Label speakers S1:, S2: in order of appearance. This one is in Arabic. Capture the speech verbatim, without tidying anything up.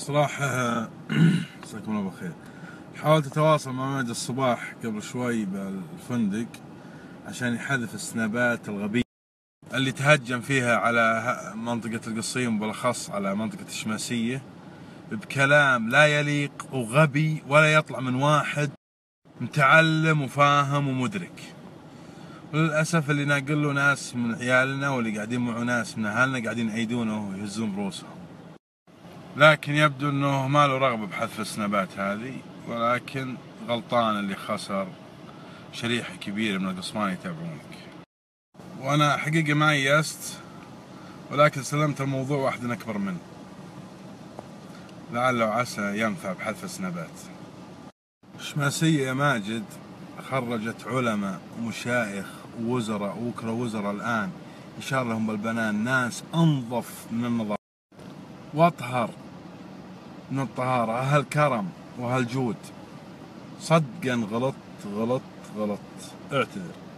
S1: صراحة مساكم الله بالخير. حاولت أتواصل مع ماجد الصباح قبل شوي بالفندق عشان يحذف السنابات الغبية اللي تهجم فيها على منطقة القصيم، بالأخص على منطقة الشماسية، بكلام لا يليق وغبي ولا يطلع من واحد متعلم وفاهم ومدرك. وللأسف اللي ناقل له ناس من عيالنا واللي قاعدين معه ناس من أهلنا قاعدين يأيدونه ويهزون بروسهم، لكن يبدو انه ما له رغبة بحذف السنابات هذه، ولكن غلطان اللي خسر شريحة كبيرة من القصران يتابعونك. وانا حقيقة ما يأست، ولكن سلمت الموضوع واحد اكبر منه، لعل وعسى ينفع بحذف السنابات. الشماسية يا ماجد خرجت علماء ومشايخ ووزراء ووكلاء وزراء الآن يشار لهم بالبنان، ناس أنظف من النظافة وأطهر من الطهارة، أهل كرم وأهل جود. صدقا غلط غلط غلط، اعتذر.